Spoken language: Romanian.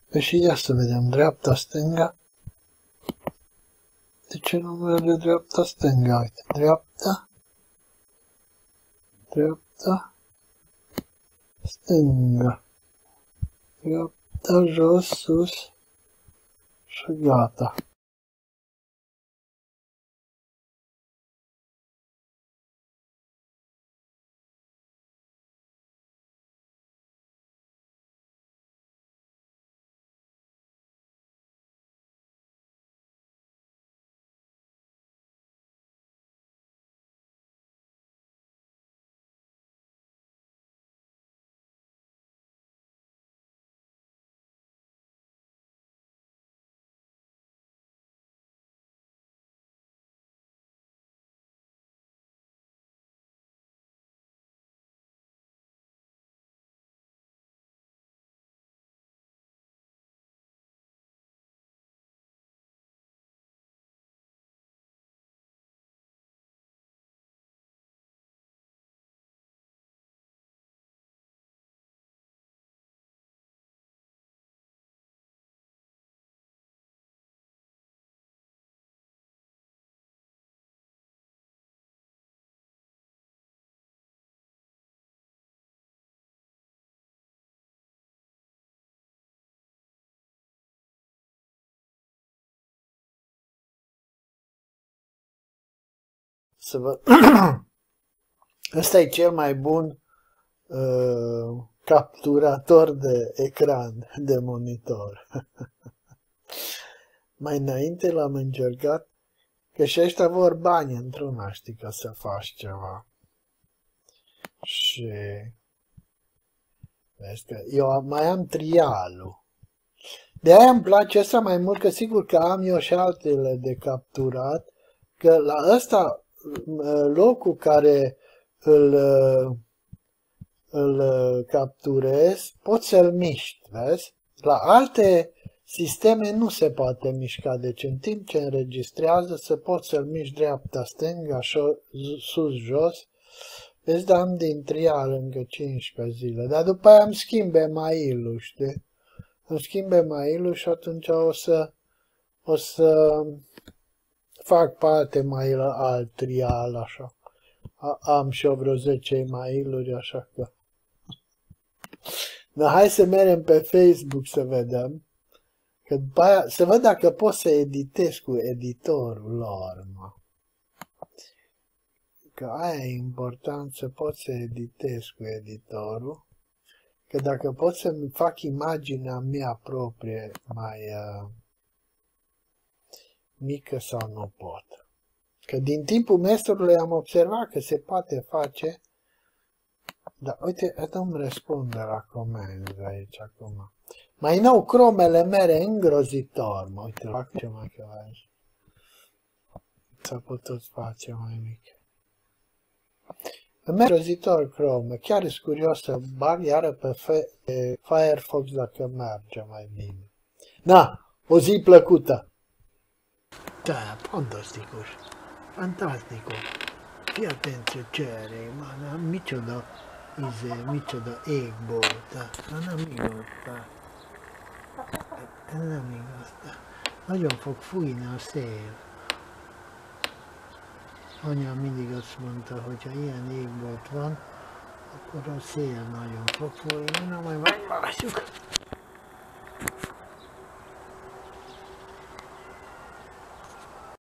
Păi și ia să vedem, dreapta, stânga. De ce nu merge dreapta, stânga? Uite, dreapta, dreapta, stânga, dreapta, jos, sus și gata. Să văd. Ăsta e cel mai bun capturator de ecran, de monitor. Mai înainte l-am încercat, că și ăștia vor bani într-una, știi, ca să faci ceva. Și vezi că eu mai am trialul. De aia îmi place asta mai mult, că sigur că am eu și altele de capturat, că la ăsta locul care îl capturez, poți să-l miști, vezi? La alte sisteme nu se poate mișca, deci în timp ce înregistrează se poți să-l miști dreapta, stânga, sus, jos. Vezi, dar am din trial încă 15 zile, dar după aia îmi schimbe mail-ul, știi? Îmi schimbe mail-ul și atunci o să fac parte mail alt trial, așa. Am și eu vreo 10 mail-uri, așa că... Dar hai să mergem pe Facebook să vedem. Că după aia, să văd dacă pot să editez cu editorul lor, mă. Că aia e important, să pot să editez cu editorul. Că dacă pot să-mi fac imaginea mea proprie mai mică sau nu pot. Că din timpul mestrului am observat că se poate face. Dar uite, îmi răspunde la comenzi aici acum. Mai nou, cromele mele îngrozitor. Mă, uite, fac ce mai că aici. S-a putut face mai mic. Îngrozitor crome. Chiar e curios să bag iară pe Firefox dacă merge mai bine. Na, o zi plăcută! Da, fantasticos. Fantastico. Fii atent ce cere, ma n-am micsoda égbolta. Nem igaz, nem igaz. Nagyon fog fújni a szél. Anyám mindig azt mondta, hogy ha ilyen égbolt van, akkor a szél nagyon fog fújni. Na, majd meglátjuk.